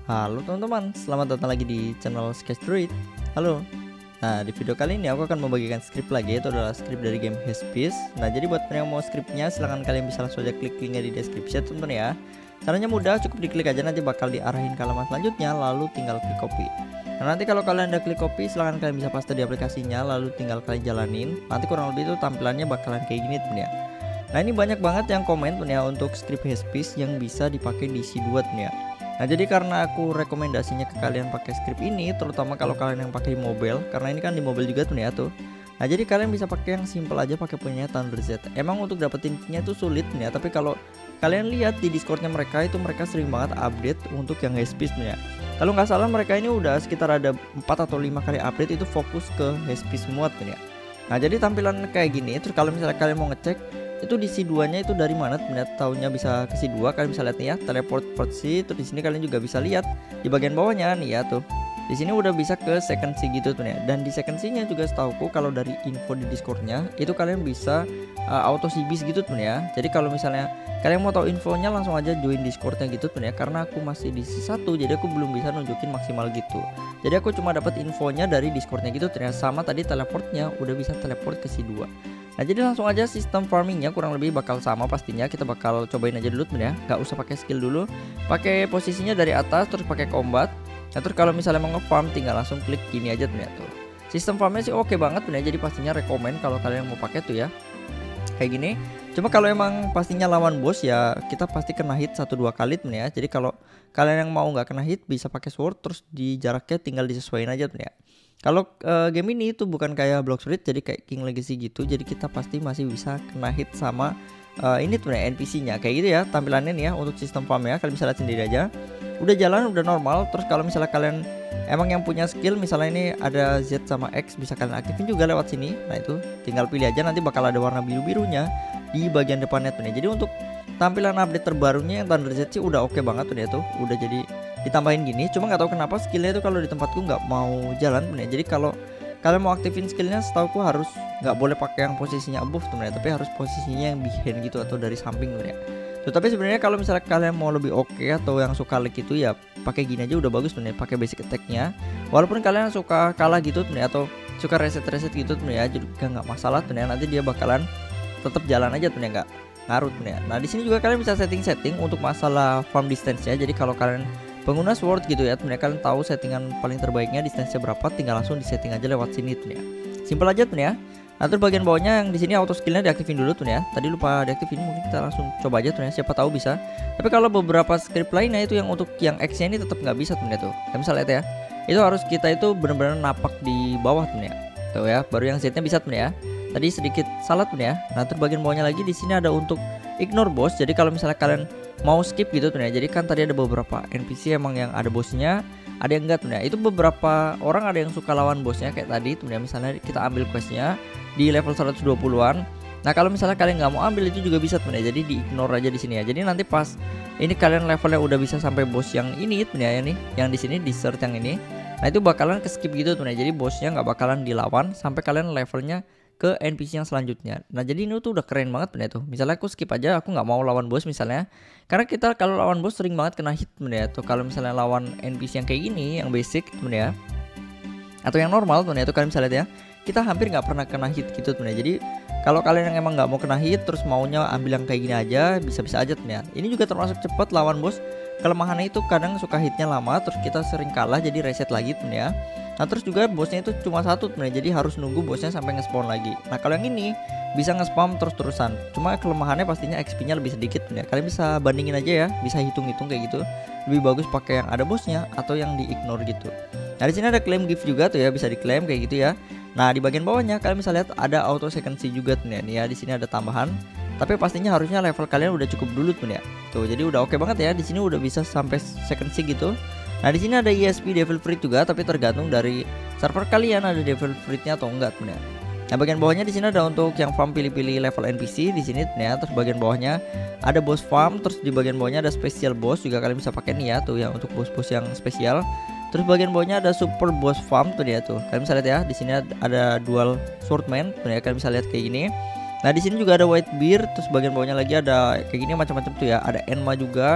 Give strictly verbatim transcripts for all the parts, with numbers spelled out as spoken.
Halo teman-teman, selamat datang lagi di channel Sketch Druid. Halo. Nah, di video kali ini aku akan membagikan script lagi, yaitu adalah script dari game Hazepiece. Nah, jadi buat yang mau scriptnya silahkan kalian bisa langsung aja klik linknya di description teman-teman ya. Caranya mudah, cukup diklik aja, nanti bakal diarahin ke halaman selanjutnya, lalu tinggal klik copy. Nah, nanti kalau kalian udah klik copy, silahkan kalian bisa paste di aplikasinya, lalu tinggal kalian jalanin. Nanti kurang lebih itu tampilannya bakalan kayak gini teman ya. Nah, ini banyak banget yang komen teman ya untuk script Hazepiece yang bisa dipakai di C dua teman ya. Nah, jadi karena aku rekomendasinya ke kalian pakai script ini, terutama kalau kalian yang pakai di mobile, karena ini kan di mobile juga tuh ya tuh. Nah, jadi kalian bisa pakai yang simple aja, pakai punya ThunderZ. Emang untuk dapetin key-nya itu sulit nih ya, tapi kalau kalian lihat di Discordnya mereka itu mereka sering banget update untuk yang Hazepiece nih ya. Kalau nggak salah mereka ini udah sekitar ada empat atau lima kali update itu fokus ke Hazepiece semua tuh ya. Nah, jadi tampilan kayak gini. Terus kalau misalnya kalian mau ngecek itu di C dua nya itu dari mana ternyata tahunya bisa ke C dua, kalian bisa lihat nih ya, teleport port C. Terus di sini kalian juga bisa lihat di bagian bawahnya nih ya tuh. Di sini udah bisa ke second C gitu tuh ya. Dan di second C-nya juga setauku kalau dari info di Discordnya itu kalian bisa uh, auto C bis gitu tuh ya. Jadi kalau misalnya kalian mau tahu infonya langsung aja join Discordnya gitu tuh ya. Karena aku masih di C satu jadi aku belum bisa nunjukin maksimal gitu. Jadi aku cuma dapat infonya dari Discordnya gitu tuh ya. Sama tadi teleportnya udah bisa teleport ke C dua. Nah, jadi langsung aja sistem farmingnya kurang lebih bakal sama pastinya. Kita bakal cobain aja dulu temen ya, nggak usah pakai skill dulu, pakai posisinya dari atas terus pakai combat. Nah, terus kalau misalnya mau nge-farm tinggal langsung klik gini aja temen ya tuh. Sistem farmnya sih oke banget temen ya, jadi pastinya rekomen kalau kalian mau pakai tuh ya kayak gini. Cuma kalau emang pastinya lawan bos ya kita pasti kena hit satu dua kali temen ya. Jadi kalau kalian yang mau nggak kena hit bisa pakai sword, terus di jaraknya tinggal disesuaikan aja temen ya. Kalau uh, game ini itu bukan kayak Blox Fruit jadi kayak King Legacy gitu, jadi kita pasti masih bisa kena hit sama uh, ini tuh N P C-nya kayak gitu ya tampilannya nih ya. Untuk sistem farm ya kalian bisa lihat sendiri aja, udah jalan udah normal. Terus kalau misalnya kalian emang yang punya skill, misalnya ini ada Z sama X, bisa kalian aktifin juga lewat sini. Nah, itu tinggal pilih aja, nanti bakal ada warna biru-birunya di bagian depannya tuh nih. Jadi untuk tampilan update terbarunya yang ThunderZ sih udah oke okay banget tuh ya tuh, udah jadi ditambahin gini. Cuma nggak tahu kenapa skillnya itu kalau di tempatku nggak mau jalan tuh ya. Jadi kalau kalian mau aktifin skillnya setauku harus nggak boleh pakai yang posisinya above tuh ya, tapi harus posisinya yang behind gitu atau dari samping tuh ya. Tuh, tapi sebenarnya kalau misalnya kalian mau lebih oke okay, atau yang suka lag gitu ya pakai gini aja udah bagus tuh ya, pakai basic attack-nya. Walaupun kalian suka kalah gitu tuh ya atau suka reset-reset gitu tuh ya juga nggak masalah tuh ya, nanti dia bakalan tetap jalan aja tuh ya, nggak ngaruh tuh ya. Nah, di sini juga kalian bisa setting-setting untuk masalah farm distance-nya. Jadi kalau kalian pengguna sword gitu ya, mereka kalian tahu settingan paling terbaiknya distance-nya berapa, tinggal langsung disetting aja lewat sini tuh ya. Simpel aja tuh ya. Nah, terus bagian bawahnya yang di sini auto skillnya diaktifin dulu tuh ya. Tadi lupa diaktifin, mungkin kita langsung coba aja tuh ya, siapa tahu bisa. Tapi kalau beberapa script lainnya itu yang untuk yang X-nya ini tetap nggak bisa tuh ya tuh. Kalian bisa lihat ya. Itu harus kita itu benar-benar napak di bawah tuh ya. Tuh ya, baru yang Z-nya bisa tuh ya. Tadi sedikit salah tuh ya. Nah, terus bagian bawahnya lagi di sini ada untuk ignore boss. Jadi kalau misalnya kalian mau skip gitu tuh ya. Jadi kan tadi ada beberapa N P C emang yang ada bosnya, ada yang enggak tuh ya. Itu beberapa orang ada yang suka lawan bosnya kayak tadi tuh ya. Misalnya kita ambil questnya di level seratus dua puluhan. Nah, kalau misalnya kalian nggak mau ambil itu juga bisa tuh ya. Jadi di ignore aja di sini ya. Jadi nanti pas ini kalian levelnya udah bisa sampai bos yang ini tuh ya, ini yang di sini di search yang ini. Nah, itu bakalan ke skip gitu tuh ya. Jadi bosnya nggak bakalan dilawan sampai kalian levelnya ke N P C yang selanjutnya. Nah, jadi ini tuh udah keren banget bener tuh. Misalnya aku skip aja, aku nggak mau lawan bos misalnya, karena kita kalau lawan bos sering banget kena hit bener tuh. Kalau misalnya lawan N P C yang kayak gini, yang basic bener ya, atau yang normal tuh itu kalian bisa lihat ya, kita hampir nggak pernah kena hit gitu tuh. Jadi kalau kalian yang emang nggak mau kena hit, terus maunya ambil yang kayak gini aja, bisa-bisa aja tuh ya. Ini juga termasuk cepet lawan bos. Kelemahannya itu kadang suka hitnya lama, terus kita sering kalah jadi reset lagi tuh ya. Nah, terus juga bosnya itu cuma satu tuh, jadi harus nunggu bosnya sampai nge-spawn lagi. Nah, kalau yang ini bisa nge-spam terus-terusan. Cuma kelemahannya pastinya X P-nya lebih sedikit tuh ya. Kalian bisa bandingin aja ya, bisa hitung-hitung kayak gitu. Lebih bagus pakai yang ada bosnya atau yang di-ignore gitu. Nah, di sini ada claim gift juga tuh ya, bisa diklaim kayak gitu ya. Nah, di bagian bawahnya kalian bisa lihat ada auto second C juga tuh ya. Nih ya, di sini ada tambahan. Tapi pastinya harusnya level kalian udah cukup dulu tuh ya. Tuh, jadi udah oke banget ya. Di sini udah bisa sampai second C gitu. Nah, di sini ada E S P Devil Fruit juga, tapi tergantung dari server kalian ada Devil Fruitnya atau enggak tuh ya. Nah, bagian bawahnya di sini ada untuk yang farm pilih-pilih level N P C di sini ya. Terus bagian bawahnya ada boss farm, terus di bagian bawahnya ada special boss juga kalian bisa pakai nih ya tuh ya untuk bos-bos yang spesial. Terus bagian bawahnya ada super boss farm tuh dia tuh. Kalian bisa lihat ya, di sini ada dual swordman tuh ya, kalian bisa lihat kayak gini. Nah, di sini juga ada white beard, terus bagian bawahnya lagi ada kayak gini macam-macam tuh ya. Ada Enma juga.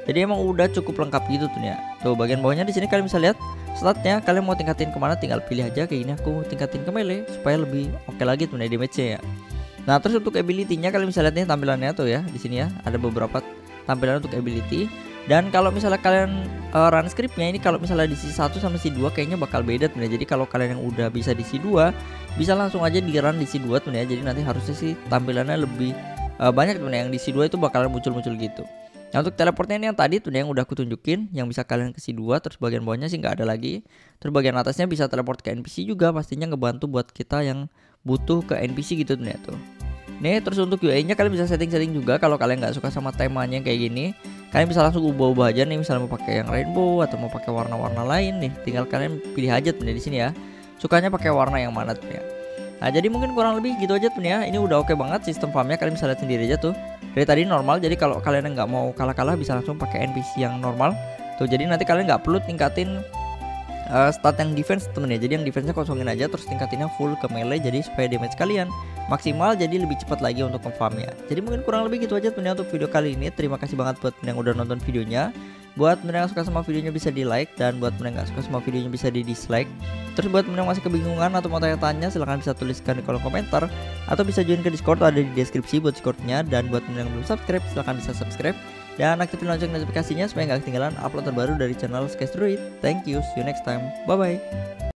Jadi emang udah cukup lengkap gitu tuh ya. Tuh bagian bawahnya di sini kalian bisa lihat statnya, kalian mau tingkatin kemana tinggal pilih aja kayak gini. Aku tingkatin ke melee supaya lebih oke okay lagi tuh nih damage-nya ya. Nah terus untuk ability-nya kalian bisa lihat nih tampilannya tuh ya di sini ya, ada beberapa tampilan untuk ability. Dan kalau misalnya kalian uh, run scriptnya ini, kalau misalnya di sisi satu sama sisi dua kayaknya bakal beda tuh ya. Jadi kalau kalian yang udah bisa di sisi dua bisa langsung aja di run di sisi dua tuh ya. Jadi nanti harusnya sih tampilannya lebih uh, banyak tuh ya, yang di sisi dua itu bakalan muncul-muncul gitu. Nah untuk teleportnya ini yang tadi tuh yang udah aku tunjukin, yang bisa kalian ke sisi dua, terus bagian bawahnya sih nggak ada lagi. Terus bagian atasnya bisa teleport ke N P C juga, pastinya ngebantu buat kita yang butuh ke N P C gitu tuh ya tuh. Nih terus untuk U I nya kalian bisa setting-setting juga. Kalau kalian nggak suka sama temanya kayak gini, kalian bisa langsung ubah-ubah aja nih, misalnya mau pakai yang rainbow atau mau pakai warna-warna lain nih, tinggal kalian pilih aja tuh di sini ya. Sukanya pakai warna yang mana tuh ya. Nah jadi mungkin kurang lebih gitu aja tuh ya. Ini udah oke banget sistem farmnya, kalian bisa lihat sendiri aja tuh. Dari tadi normal, jadi kalau kalian nggak mau kalah-kalah bisa langsung pakai N P C yang normal. Tuh jadi nanti kalian nggak perlu tingkatin uh, stat yang defense temen ya. Jadi yang defense-nya kosongin aja, terus tingkatinnya full ke melee, jadi supaya damage kalian maksimal, jadi lebih cepat lagi untuk ngefarmnya. Jadi mungkin kurang lebih gitu aja tuh ya untuk video kali ini. Terima kasih banget buat yang udah nonton videonya. Buat yang suka sama videonya bisa di like, dan buat yang nggak suka sama videonya bisa di dislike. Terus buat yang masih kebingungan atau mau tanya-tanya, silahkan bisa tuliskan di kolom komentar, atau bisa join ke Discord, ada di deskripsi buat Discordnya. Dan buat yang belum subscribe, silahkan bisa subscribe dan aktifin lonceng notifikasinya supaya nggak ketinggalan upload terbaru dari channel Skysdroid. Thank you, see you next time, bye bye.